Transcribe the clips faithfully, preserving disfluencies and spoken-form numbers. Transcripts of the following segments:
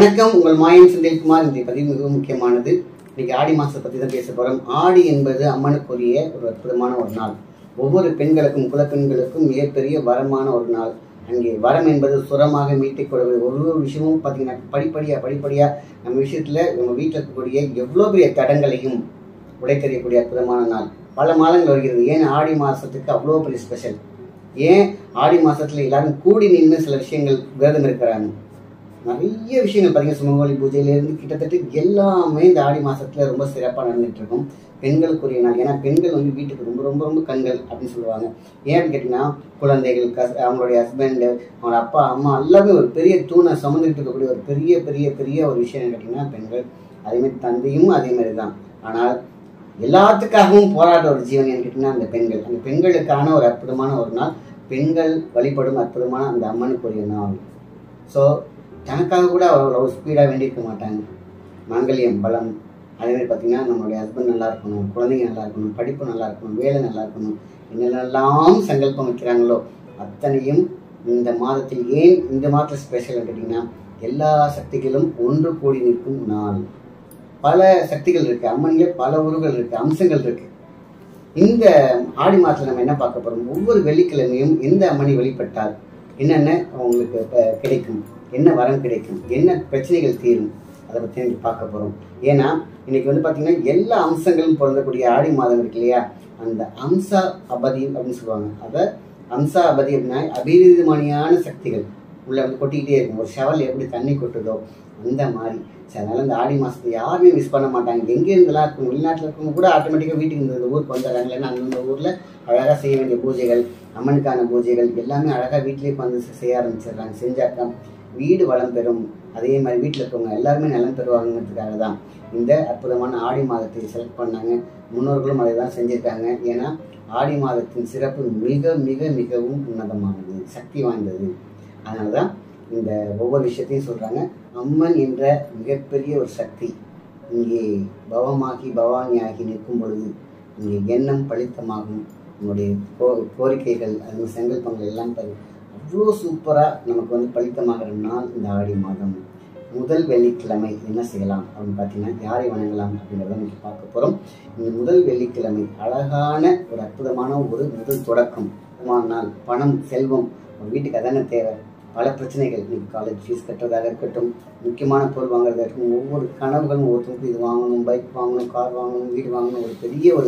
வணக்கம், உங்கள் மாயம் செந்தில்குமார். இந்த பதிவு மிகவும் முக்கியமானது. இன்னைக்கு ஆடி மாசத்தை பத்தி தான் பேச போறோம். ஆடி என்பது அம்மனுக்குரிய ஒரு அற்புதமான ஒரு நாள். ஒவ்வொரு பெண்களுக்கும் குலப்பெண்களுக்கும் மிகப்பெரிய வரமான ஒரு நாள். அங்கே வரம் என்பது சுரமாக மீட்டிக் கொள்வது. ஒரு ஒரு விஷயமும் பார்த்தீங்கன்னா படிப்படியா படிப்படியா நம்ம விஷயத்துல நம்ம வீட்டில் இருக்கக்கூடிய எவ்வளோ பெரிய தடங்களையும் உடைத்தறியக்கூடிய அற்புதமான நாள். பல மாதங்கள் வருகிறது. ஏன் ஆடி மாசத்துக்கு அவ்வளோ பெரிய ஸ்பெஷல்? ஏன் ஆடி மாசத்துல எல்லாரும் கூடி நின்று சில விஷயங்கள் விரதம் இருக்கிறாங்க? நிறைய விஷயங்கள் பார்த்தீங்கன்னா சுமங்கலி பூஜையிலேருந்து கிட்டத்தட்ட எல்லாமே இந்த ஆடி மாசத்துல ரொம்ப சிறப்பாக நடந்துட்டு இருக்கும். பெண்களுக்குரிய நாள். ஏன்னா பெண்கள் வந்து வீட்டுக்கு ரொம்ப ரொம்ப ரொம்ப கண்கள் அப்படின்னு சொல்லுவாங்க. ஏன்னு கேட்டீங்கன்னா குழந்தைகள், கஸ் அவங்களுடைய ஹஸ்பண்டு, அவங்களோட அப்பா அம்மா எல்லாமே ஒரு பெரிய தூணை சுமந்துட்டு இருக்கக்கூடிய ஒரு பெரிய பெரிய பெரிய ஒரு விஷயம் கேட்டிங்கன்னா பெண்கள். அதேமாதிரி தந்தையும் அதே மாதிரி தான். ஆனால் எல்லாத்துக்காகவும் போராடுற ஒரு ஜீவன் ஏன்னு கேட்டிங்கன்னா அந்த பெண்கள். அந்த பெண்களுக்கான ஒரு அற்புதமான ஒரு நாள். பெண்கள் வழிபடும் அற்புதமான அந்த அம்மனுக்குரிய நாள். ஸோ தனக்காக கூட அவ்வளோ ஸ்பீடாக வேண்டியிருக்க மாட்டாங்க. மங்கல்யம் பலம். அதேமாதிரி பார்த்தீங்கன்னா நம்மளுடைய ஹஸ்பண்ட் நல்லா இருக்கணும், குழந்தைங்க நல்லா இருக்கணும், படிப்பு நல்லா இருக்கணும், வேலை நல்லா இருக்கணும், என்னென்னலாம் சங்கல்பம் வைக்கிறாங்களோ அத்தனையும் இந்த மாதத்தில். ஏன் இந்த மாதத்தில் ஸ்பெஷல் கேட்டிங்கன்னா எல்லா சக்திகளும் ஒன்று கூடி நிற்கும் நாள். பல சக்திகள் இருக்கு, அம்மன்களே பல உருவங்கள் இருக்கு, அம்சங்கள் இருக்கு. இந்த ஆடி மாதத்தில் நம்ம என்ன பார்க்க போறோம்? ஒவ்வொரு வெள்ளிக்கிழமையும் எந்த அம்மனை வழிபட்டால் என்னென்ன உங்களுக்கு கிடைக்கும், என்ன வரம் கிடைக்கும், என்ன பிரச்சனைகள் தீரும், அதை பற்றி நம்ம பார்க்க போகிறோம். ஏன்னா இன்னைக்கு வந்து பார்த்தீங்கன்னா எல்லா அம்சங்களும் பொருந்தக்கூடிய ஆடி மாதம் இருக்கு இல்லையா? அந்த அம்சா அபதி அப்படின்னு சொல்லுவாங்க. அதை அம்சா அபதி அப்படின்னா அபீரிதமானியான சக்திகள் உள்ள வந்து கொட்டிக்கிட்டே இருக்கும். ஒரு ஷவல் எப்படி தண்ணி கொட்டுதோ அந்த மாதிரி. சரி, அதனால இந்த ஆடி மாதத்தை யாருமே மிஸ் பண்ண மாட்டாங்க. எங்கே இருந்தெல்லாம் இருக்கும், வெளிநாட்டில் இருக்கவங்க கூட ஆட்டோமேட்டிக்காக வீட்டுக்கு இந்த ஊருக்கு வந்துடுறாங்க. ஏன்னா அந்தந்த ஊரில் அழகாக செய்ய வேண்டிய பூஜைகள், அம்மனுக்கான பூஜைகள் எல்லாமே அழகாக வீட்டிலேயே வந்து செய்ய ஆரம்பிச்சிடுறாங்க. செஞ்சாக்கா வீடு வளம் பெறும். அதே மாதிரி வீட்டில் இருக்கவங்க எல்லாருமே நலம் பெறுவாங்கிறதுக்காக தான் இந்த அற்புதமான ஆடி மாதத்தை செலக்ட் பண்ணாங்க. முன்னோர்களும் அதை தான் செஞ்சுருக்காங்க. ஏன்னா ஆடி மாதத்தின் சிறப்பு மிக மிக மிகவும் உன்னதமானது, சக்தி வாய்ந்தது. அதனால தான் இந்த ஒவ்வொரு விஷயத்தையும் சொல்கிறாங்க. அம்மன் என்ற மிகப்பெரிய ஒரு சக்தி இங்கே பவமாகி பவானியாகி நிற்கும் பொழுது இங்கே எண்ணம் பலித்தமாகும். நம்முடைய கோ கோரிக்கைகள் அது சங்கல்பங்கள் எல்லாம் அவ்வளோ சூப்பராக நமக்கு வந்து பலித்தமாகிற நாள் இந்த ஆடி மாதம். முதல் வெள்ளிக்கிழமை என்ன செய்யலாம் அப்படின்னு பார்த்தீங்கன்னா யாரை வணங்கலாம் அப்படிங்கிறத நம்ம பார்க்க போகிறோம். இந்த முதல் வெள்ளிக்கிழமை அழகான ஒரு அற்புதமான ஒரு முதல் தொடக்கம் நாள். பணம், செல்வம் ஒரு வீட்டுக்கு அதான தேவை. பல பிரச்சனைகள், இன்னைக்கு காலேஜ் ஃபீஸ் கட்டுறதாக இருக்கட்டும், முக்கியமான பொருள் வாங்குறதா இருக்கட்டும், ஒவ்வொரு கனவுகளும் ஒவ்வொருத்தருக்கும் இது வாங்கணும், பைக் வாங்கணும், கார் வாங்கணும், வீடு வாங்கணும், ஒரு பெரிய ஒரு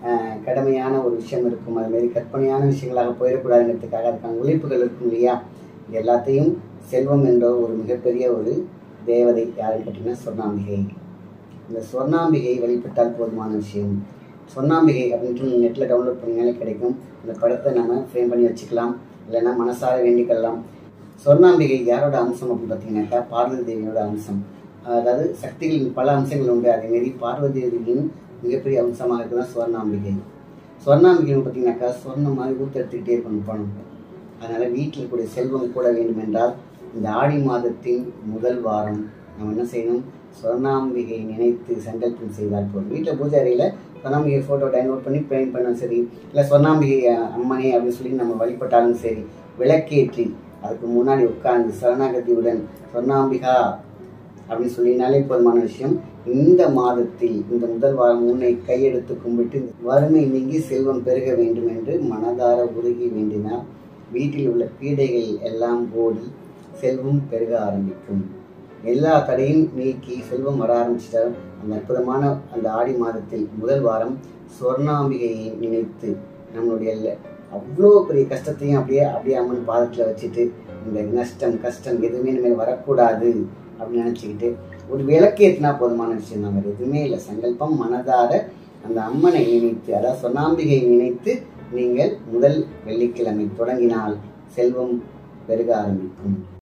கடமையான ஒரு விஷயம் இருக்கும். அதுமாரி கற்பனையான விஷயங்களாக போயிடக்கூடாதுங்கிறதுக்காக அதுக்கான உழைப்புகள் இருக்கும் இல்லையா? இது எல்லாத்தையும் செல்வம் என்ற ஒரு மிகப்பெரிய ஒரு தேவதை யாருன்னு கேட்டிங்கன்னா சொர்ணாம்பிகை. இந்த சொர்ணாம்பிகை வழிபட்டால் போதுமான விஷயம். சொர்ணாம்பிகை அப்படின்ட்டு நீங்கள் நெட்டில் டவுன்லோட் பண்ணினாலே கிடைக்கும். அந்த படத்தை நம்ம ஃப்ரேம் பண்ணி வச்சுக்கலாம், இல்லைன்னா மனசார வேண்டிக்கலாம். சொர்ணாம்பிகை யாரோட அம்சம் அப்படின்னு பார்த்தீங்கன்னாக்கா பார்வதி தேவியோட அம்சம். அதாவது சக்திகளின் பல அம்சங்கள் உண்டு. அதேமாரி பார்வதி தேவியின் மிகப்பெரிய அம்சமாக இருக்குதான் சொர்ணாம்பிகை. சொர்ணாம்பிகைன்னு பார்த்தீங்கன்னாக்கா சொர்ணம் மாதிரி ஊற்று எடுத்துக்கிட்டே இருக்கணும் பணம். அதனால் வீட்டில் இருக்கக்கூடிய செல்வம் கூட வேண்டும் என்றால் இந்த ஆடி மாதத்தின் முதல் வாரம் நம்ம என்ன செய்யணும்? சொர்ணாம்பிகை நினைத்து சங்கல்பம் செய்தால் போதும். வீட்டில் பூஜை அறையில் சொர்ணாம்பிகை ஃபோட்டோ டவுன்லோட் பண்ணி பெயிண்ட் பண்ணாலும் சரி, இல்லை சொர்ணாம்பிகை அம்மனே அப்படின்னு சொல்லி நம்ம வழிபட்டாலும் சரி, விளக்கேற்றி அதுக்கு முன்னாடி உட்கார்ந்து சரணாகதியுடன் சொர்ணாம்பிகா அப்படின்னு சொல்லினாலே போதுமான விஷயம். இந்த மாதத்தில் இந்த முதல் வாரம் உன்னை கையெடுத்து கும்பிட்டு வறுமை நீங்கி செல்வம் பெருக வேண்டும் என்று மனதார உருகி வேண்டினால் வீட்டில் உள்ள பீடைகள் எல்லாம் ஓடி செல்வம் பெருக ஆரம்பிக்கும். எல்லா தடையும் நீக்கி செல்வம் வர ஆரம்பிச்சிட்டால் அந்த அற்புதமான அந்த ஆடி மாதத்தில் முதல் வாரம் சொர்ணாம்பிகையை நினைத்து நம்மளுடைய அவ்வளோ பெரிய கஷ்டத்தையும் அப்படியே அப்படியே அம்மன் பாதத்தில் வச்சுட்டு இந்த நஷ்டம் கஷ்டம் எதுவுமே இனிமேல் வரக்கூடாது அப்படின்னு நினச்சிக்கிட்டு ஒரு விளக்கேற்றினா போதுமான விஷயம் தான். வேறு எதுவுமே இல்லை. சங்கல்பம் மனதார அந்த அம்மனை நினைத்து, அதாவது சொர்ணாம்பிகையை நினைத்து நீங்கள் முதல் வெள்ளிக்கிழமை தொடங்கினால் செல்வம் பெருக ஆரம்பிக்கும்.